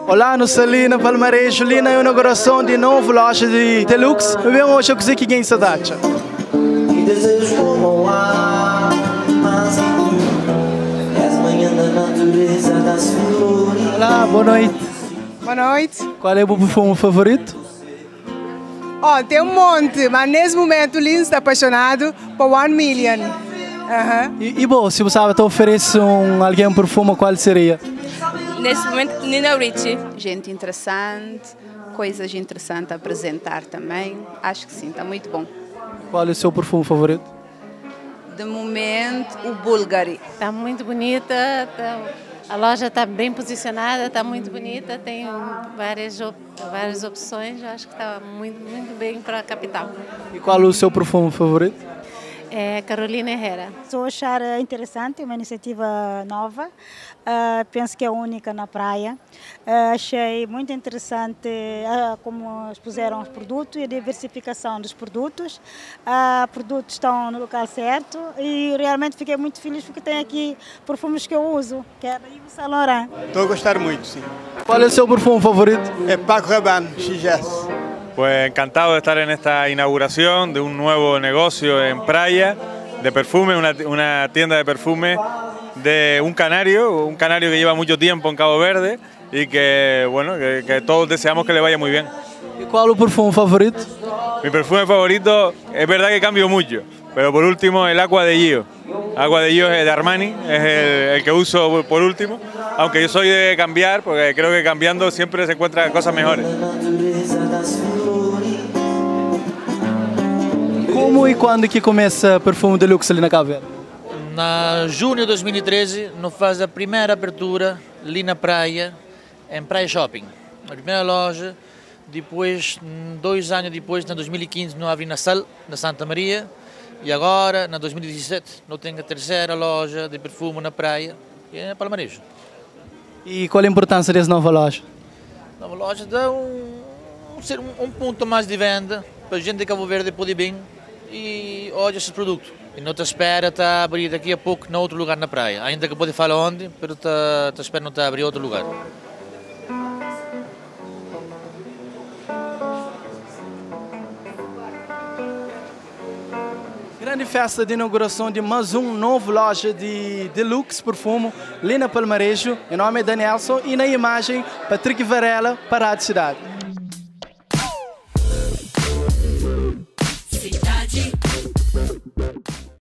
Olá, nós estamos ali na Palmarejo, ali na inauguração de novo loja de Deluxe. Nós vemos hoje o que é essa data. Olá, boa noite. Boa noite. Qual é o perfume favorito? Oh, tem um monte, mas nesse momento o Lins está apaixonado por 1 Million. E bom, se você oferece alguém um perfume, qual seria? Nesse momento, Nina Ricci. Gente interessante, coisas interessantes a apresentar também. Acho que sim, está muito bom. Qual é o seu perfume favorito? De momento, o Bulgari. Está muito bonita, a loja está bem posicionada, está muito bonita, tem várias opções, eu acho que está muito bem para a capital. E qual é o seu perfume favorito? É Carolina Herrera. Estou a achar interessante, uma iniciativa nova, penso que é única na praia. Achei muito interessante como expuseram os produtos e a diversificação dos produtos. Produtos estão no local certo e realmente fiquei muito feliz porque tem aqui perfumes que eu uso, que é da Yves Saint Laurent. Estou a gostar muito, sim. Qual é o seu perfume favorito? É Paco Rabanne, XS. Pues encantado de estar en esta inauguración de un nuevo negocio en Praia de perfume, una tienda de perfume de un canario que lleva mucho tiempo en Cabo Verde y que, bueno, que todos deseamos que le vaya muy bien. ¿Y cuál es el perfume favorito? Mi perfume favorito, es verdad que cambio mucho, pero por último el Acqua di Gio. Acqua di Gio es de Armani, es el que uso por último, aunque yo soy de cambiar, porque creo que cambiando siempre se encuentran cosas mejores. Como e quando que começa Perfume Deluxe ali na Cabo Verde? Na junho de 2013, nós faz a primeira abertura ali na praia, em Praia Shopping. A primeira loja, depois, 2 anos depois, em 2015, nós abrimos na Sal, na Santa Maria, e agora, em 2017, nós temos a terceira loja de perfume na praia, que é Palmarejo. E qual a importância dessa nova loja? A nova loja dá um ponto mais de venda, para a gente de Cabo Verde poder vir e olha esses produtos. E não te espera a abrir daqui a pouco em outro lugar na praia. Ainda que pode falar onde, mas te espera não abrir outro lugar. Grande festa de inauguração de mais novo loja de Deluxe Perfume ali na Palmarejo. Meu nome é Danielson e na imagem Patrick Varela para a cidade.